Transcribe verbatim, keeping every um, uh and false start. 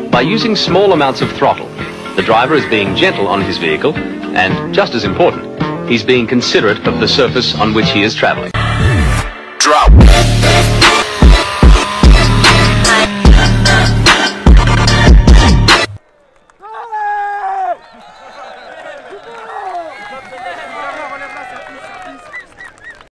By using small amounts of throttle, the driver is being gentle on his vehicle and, just as important, he's being considerate of the surface on which he is traveling. Drop.